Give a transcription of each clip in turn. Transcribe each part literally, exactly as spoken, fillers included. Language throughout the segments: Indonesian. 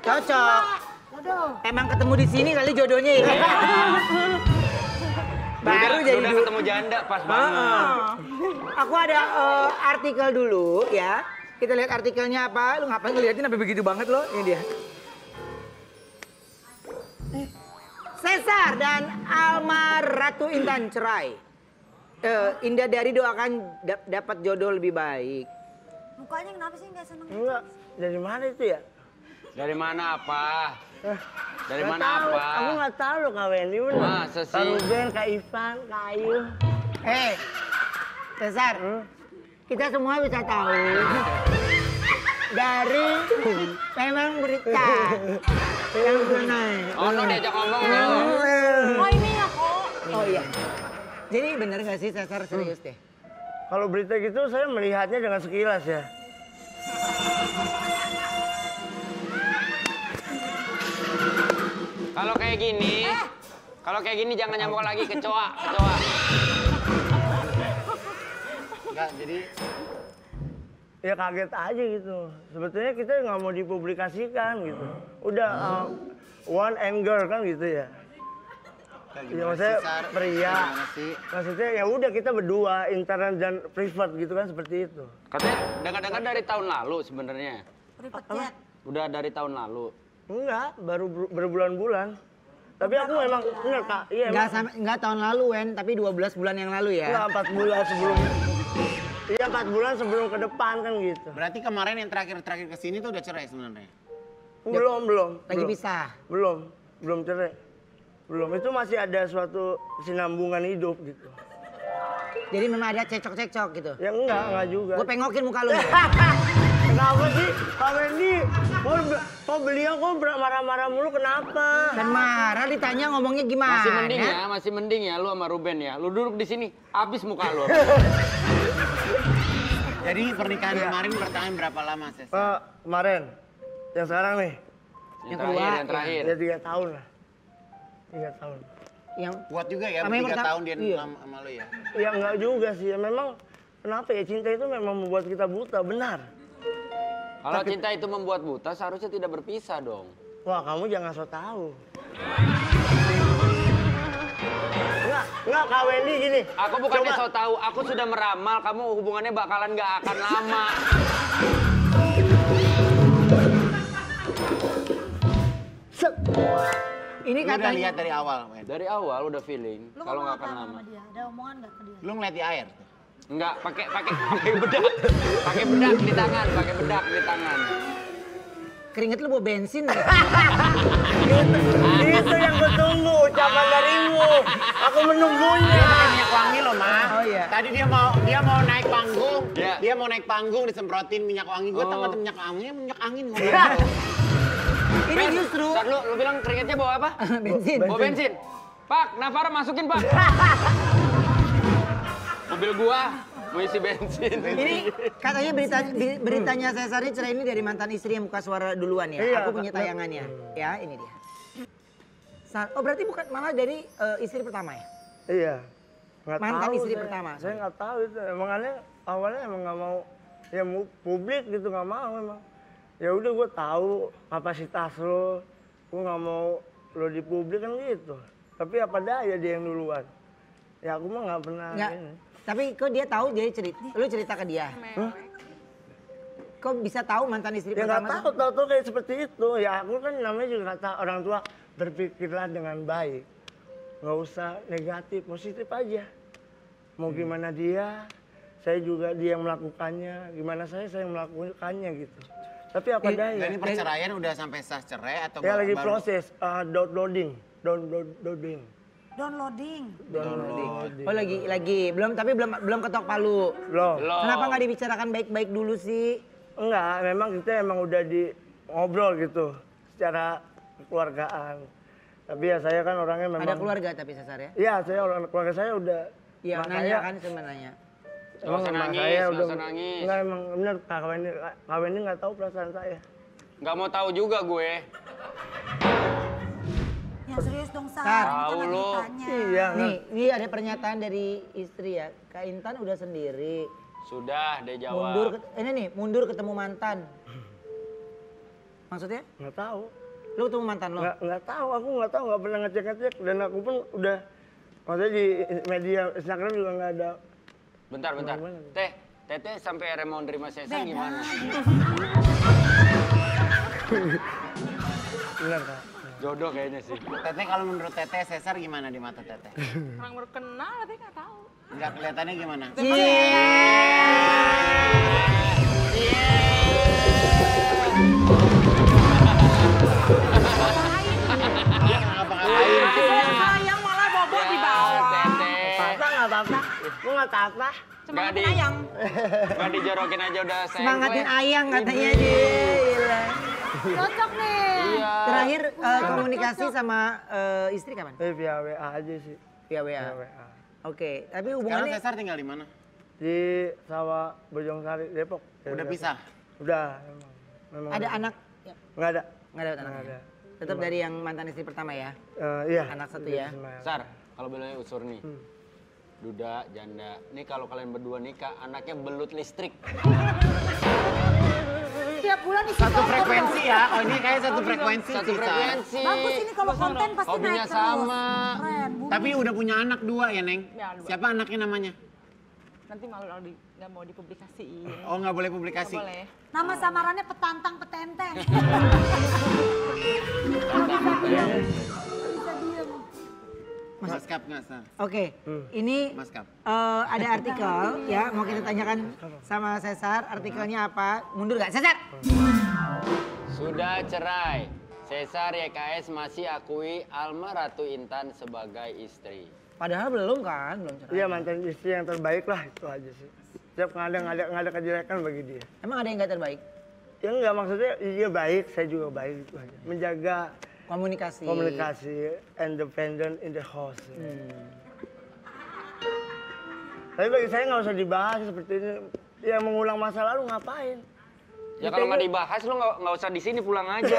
Cocok. Emang ketemu di sini kali jodohnya ya. Baru udah, jadi udah ketemu janda pas banget. Aku ada uh, artikel dulu ya. Kita lihat artikelnya apa. Lu ngapain ngeliatin sampai begitu banget lo? Ini dia. Cesar dan Alma Ratu Intan cerai. Uh, Indah Dari doakan dap dapat jodoh lebih baik. Mukanya kenapa sih nggak seneng? Enggak, dari mana itu ya? Dari mana apa? Eh, Dari nggak mana tahu. apa? Aku nggak tahu loh Kak Wendy bener. Masa sih? Kak Ruben, Kak Ivan, Kak Ayu. Eh, Cesar, Hmm? kita semua bisa tahu dari memang berita yang benar. Oh, no diajak ngomong no. Oh ini ya kok. Oh iya. Jadi bener gak sih Cesar serius deh? Kalau berita gitu saya melihatnya dengan sekilas ya. Kalau kayak gini, kalau kayak gini jangan nyambung lagi kecoa, kecoa. Enggak, jadi Ya kaget aja gitu. Sebetulnya kita nggak mau dipublikasikan gitu. Udah uh, one and girl kan gitu ya. Ya maksudnya pria. Maksudnya ya udah kita berdua intern dan private gitu kan seperti itu. Katanya dengar-dengar dari tahun lalu sebenarnya. Private jet. Udah dari tahun lalu. Enggak, baru ber- berbulan-bulan. Tapi aku memang enggak Kak. Iya Enggak emang. sampai enggak tahun lalu Wen, tapi dua belas bulan yang lalu ya. Enggak, empat bulan sebelum. Iya empat bulan sebelum ke depan kan gitu. berarti kemarin yang terakhir-terakhir ke sini tuh udah cerai sebenarnya. Belum, belum. Lagi belum. pisah. Belum, belum cerai. Belum, itu masih ada suatu kesinambungan hidup gitu. Jadi memang ada cecok-cecok gitu. Ya enggak, enggak juga. Gue pengokin muka lu. nih. Kenapa sih, Pak Wendy? Kok, kok beliau kok ber- marah-marah mulu kenapa? Dan marah ditanya ngomongnya gimana? Masih mending ya, masih mending ya lu sama Ruben ya. Lu duduk di sini, habis muka lu. Jadi pernikahan kemarin bertahan berapa lama, Ses? Pak, kemarin, yang sekarang nih, Yang terakhir, yang terakhir. ya tiga tahun lah. Tiga tahun. Yang Kuat juga ya, Sama yang tiga pertama- tahun dia iya. sama sama lu ya? Ya enggak juga sih, ya memang kenapa ya cinta itu memang membuat kita buta, benar. Kalau cinta itu membuat buta, seharusnya tidak berpisah dong. Wah, kamu jangan so tahu. Enggak, enggak Kak Wendy gini. Aku bukannya Coba- so tahu, aku sudah meramal kamu hubungannya bakalan nggak akan lama. Set. ini Lu udah katanya lihat dari awal, men. Dari awal udah feeling Lu kalau nggak akan ngomong apa lama. sama dia? Ada omongan nggak ke dia? Lu ngeliat di air. Enggak, pakai pakai pakai bedak. Pakai bedak di tangan, pakai bedak di tangan. keringet lu bawa bensin. ya? Itu yang gue tunggu, ucapan darimu. Aku menunggunya. Dia pakai minyak wangi loh, Ma. Oh, iya. Tadi dia mau dia mau naik panggung. Iya. Dia mau naik panggung disemprotin minyak wangi. Gue Oh. tahu minyak wangi, minyak angin ngomong. Ini justru Ntar lu, lu bilang keringetnya bawa apa? bensin. Bawa bensin. Pak, Navara masukin pak. Mobil gua mau isi bensin. Ini katanya berita bi- beritanya Cesar ini cerai ini dari mantan istri yang buka suara duluan ya. Iya, Aku punya Kak. tayangannya. Ya, ini dia. Sa- Oh berarti bukan malah dari eh, istri pertama ya? Iya. Nggak Mantan tahu istri saya. pertama. Saya nggak tahu itu. Emangnya awalnya emang nggak mau ya mu- publik gitu nggak mau emang. Ya udah gue tahu kapasitas lo, gue nggak mau lo di publik kan gitu. Tapi apa daya dia yang duluan. Ya aku mah nggak pernah. Enggak. ini. Tapi kok dia tahu jadi cerita, lu cerita ke dia. Kok bisa tahu mantan istri Ya nggak pertama? tahu, tahu tuh kayak seperti itu. Ya aku kan namanya juga kata orang tua berpikirlah dengan baik, nggak usah negatif, positif aja. Mau gimana dia, saya juga dia yang melakukannya. Gimana saya, saya yang melakukannya gitu. Tapi apa Eh, daya? Dan ini perceraian udah sampai sah cerai atau Ya baru- lagi baru- proses uh, downloading, downloading, Downloading. downloading. Oh lagi lagi belum tapi belum belum ketok palu. Loh, Belum. Kenapa nggak dibicarakan baik-baik dulu sih? enggak, memang kita emang udah di ngobrol gitu secara kekeluargaan. Tapi ya saya kan orangnya memang. Ada keluarga tapi Cesar ya? Iya, saya orang keluarga saya udah. Iya makanya- nanya kan sebenarnya. Nggak Emang usah sama nangis, saya nggak udah usah nangis. Enggak emang bener Kak Wendy, Kak Wendy nggak tahu perasaan saya. Nggak mau tahu juga gue. Yang serius dong, Sar. Sar. Ini kan Tahu lagi lu. tanya. Iya. Nih, ini ada pernyataan dari istri ya. Kak Intan udah sendiri. Sudah, dia jawab. Mundur ke- ini nih, mundur ketemu mantan. Maksudnya? Nggak tahu. Lu ketemu mantan lo? Nggak nggak tahu, aku nggak tahu, nggak pernah ngecek-ngecek dan aku pun udah maksudnya di media Instagram juga nggak ada. Bentar, bentar. Teh, Teteh sampai akhirnya mau nerima Sesar gimana? Benar Kak. Jodoh kayaknya sih. Teteh kalau menurut Teteh Sesar gimana di mata Teteh? Orang baru kenal, tapi nggak tahu. Enggak kelihatannya gimana? Dia nggak ngapa-ngapain. Sayang malah bobot di bawah. Teteh. Apa nggak apa-apa? Lu nggak apa-apa? Nggak di, Ayang. nggak dijorokin aja udah sayang Semangatin gue. ayang katanya dia. Gila. Cocok nih. Iya. Terakhir eh, komunikasi sama eh, istri kapan? Eh via W A aja sih. Via W A. Via W A. Oke, tapi Sekarang hubungannya Sesar tinggal di mana? Di Sawah Bojongsari Depok. Udah pisah? Udah. Memang. Memang ada udah. anak? Ya, Nggak ada. nggak ada Nggak anak. ada. Tetap dari yang mantan istri pertama ya? Eh, iya. Anak satu Iya, ya? Ismail. Sar, kalau bilangnya usur nih. Hmm. Duda, janda. Nih kalau kalian berdua nikah, anaknya belut listrik. Tiap bulan isi Satu konten frekuensi dong. ya? Oh ini kayak satu frekuensi Satu sih, Sar. frekuensi. Bagus ini kalau konten pasti Hobinya naik terus. sama. Keren, bumi. Tapi udah punya anak dua ya, Neng? Ya, dua. Siapa anaknya namanya? Nanti malu kalau di- nggak mau dipublikasiin. Oh nggak boleh publikasi? Nggak boleh. Nama samarannya petantang petenteng. Bisa diem. Maskap nggak, Sar? Oke, ini Maskap. eh, ada artikel ya, mau kita tanyakan sama Sesar. Artikelnya apa? Mundur nggak, Sesar? Sudah cerai. Sesar Y K S masih akui Alma Ratu Intan sebagai istri. Padahal belum kan, belum cerai. Iya mantan istri yang terbaik lah itu aja sih. Setiap nggak ada nggak ada nggak ada kejelekan bagi dia. Emang ada yang nggak terbaik? Ya enggak maksudnya dia baik, saya juga baik itu aja. Menjaga Komunikasi. komunikasi, independent in the house. Tapi bagi saya nggak usah dibahas seperti ini. Ya mengulang masa lalu ngapain? Ya kalau nggak dibahas lu nggak nggak usah di sini, pulang aja.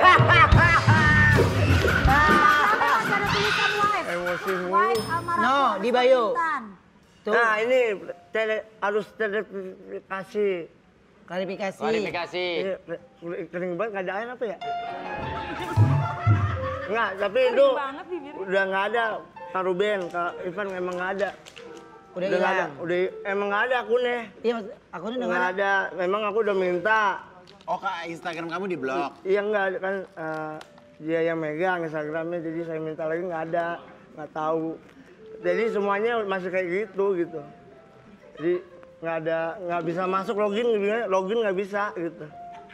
Kenapa masih ada tulisan wife? Emosi mulu. Wife almarhum. No, di bio. Intan. Tuh, Nah ini tele, harus terverifikasi. klarifikasi. Klarifikasi. Iya, kering banget nggak ada air apa ya? Enggak, tapi itu banget bibirnya. udah nggak ada. Kak Ruben, Kak Ivan emang nggak ada. Udah nggak ada, hilang. udah emang nggak ada akunnya. Iya, maksud- aku ini udah Nggak nggak ada. ada, memang aku udah minta. Oh kak, Instagram kamu di blok? Iya nggak ada kan eh, dia yang megang Instagramnya, jadi saya minta lagi nggak ada, nggak tahu. Jadi semuanya masih kayak gitu gitu. Jadi nggak ada, nggak bisa masuk login, login nggak bisa gitu.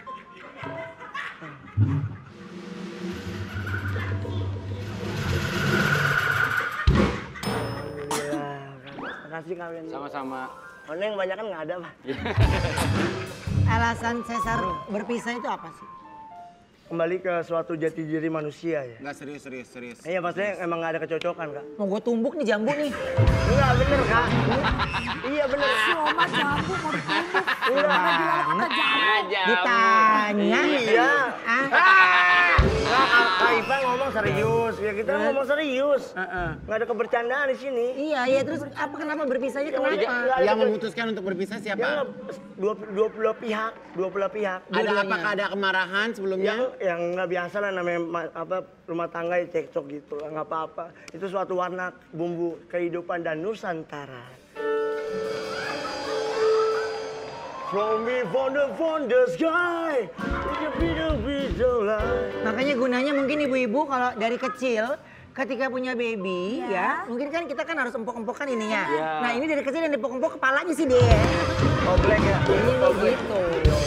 Alhamdulillah. Makasih kalian. Sama-sama. Oh, yang banyak kan nggak ada, Pak. Alasan Sesar berpisah itu apa sih? Kembali ke suatu jati diri manusia ya. Enggak serius, serius, serius. Iya, maksudnya emang nggak ada kecocokan, Kak. Mau gue tumbuk nih jambu nih. Enggak, bener, Kak. Iya, bener. Si Oma jambu mau ditumbuk. Enggak. Kata jambu. Aja. Ditanya. Iya. Ah, Nah, Kak Ivan ngomong serius. Ya kita kan ngomong serius. Heeh. Nggak ada kebercandaan di sini. Iya, iya. Terus apa kenapa berpisahnya kenapa? Yang memutuskan untuk berpisah Ya, siapa? nggak, dua, dua puluh pihak, dua puluh pihak. Ada apakah ada kemarahan sebelumnya? Yang yang nggak biasa lah namanya ma- apa rumah tangga ya cekcok gitu, nggak apa-apa. Itu suatu warna bumbu kehidupan dan Nusantara. From before the from the sky, it's a beautiful, beautiful light. Makanya gunanya mungkin ibu-ibu kalau dari kecil ketika punya baby ya, mungkin kan kita kan harus empuk-empukkan ininya. Iya. Nah ini dari kecil yang dipuk-empuk kepalanya sih dia. Oh black ya? Ini Oh, nih black. gitu.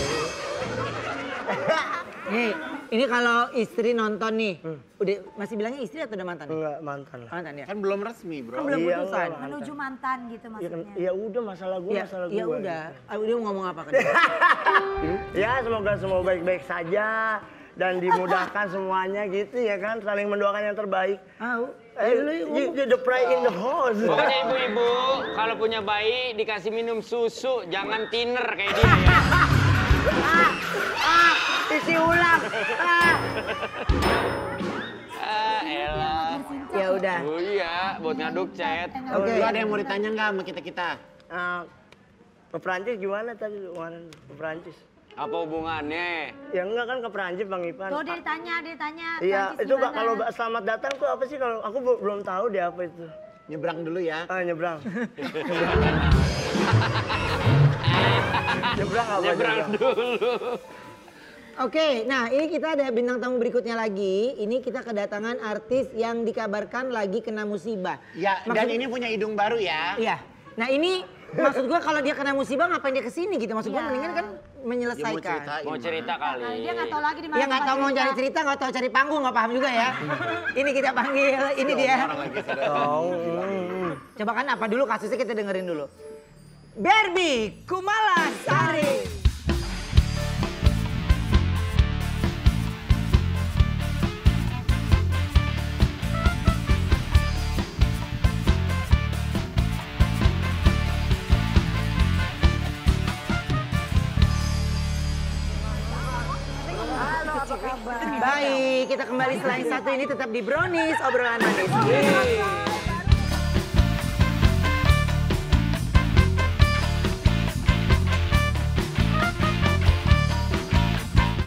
Nih, ini kalau istri nonton nih, udah masih bilangnya istri atau udah mantan? Enggak, mantan lah. Mantan ya. Kan belum resmi bro. Kan belum Iya, putusan. enggak. Menuju mantan gitu Ya, kan, maksudnya. ya udah masalah gue, Ya, masalah gue. ya udah. Ah, Dia mau ngomong apa kan? Ya semoga semua baik-baik saja dan dimudahkan semuanya gitu ya kan, saling mendoakan yang terbaik. Ah, Eh, you, you the pride in the house. Pokoknya ibu-ibu kalau punya bayi dikasih minum susu, jangan tiner kayak dia ya. Ah, isi ulang. Ah. Ah, elah. ya udah. Oh iya, buat ngaduk chat. Oke. Lu ada yang mau ditanya nggak sama kita-kita? Ah, ke Prancis gimana tadi kemarin ke Prancis? Apa hubungannya? Ya enggak kan ke Perancis Bang Ipan. Tuh dia ditanya, dia ditanya. Iya, Prancis itu Pak gimana? kalau selamat datang tuh apa sih kalau aku be- belum tahu deh apa itu. Nyebrang dulu ya. Ah, nyebrang. nyebrang apa? Nyebrang dulu. Oke, nah ini kita ada bintang tamu berikutnya lagi. Ini kita kedatangan artis yang dikabarkan lagi kena musibah. Ya, dan ini punya hidung baru ya. Iya. Nah ini maksud gua kalau dia kena musibah ngapain dia kesini gitu? Maksud gua Iya. mendingan kan Dia mau menyelesaikan. ceritain. Mau cerita kali. Nah, dia nggak tahu lagi di mana. Dia nggak tempat tahu mau cerita. cari cerita, nggak tahu cari panggung, nggak paham juga ya. Ini kita panggil, ini dia. Oh. mm. Coba kan apa dulu kasusnya kita dengerin dulu. Barbie Kumala Sari. Baik, kita kembali selain satu ini tetap di Brownies obrolan manis. Yeay.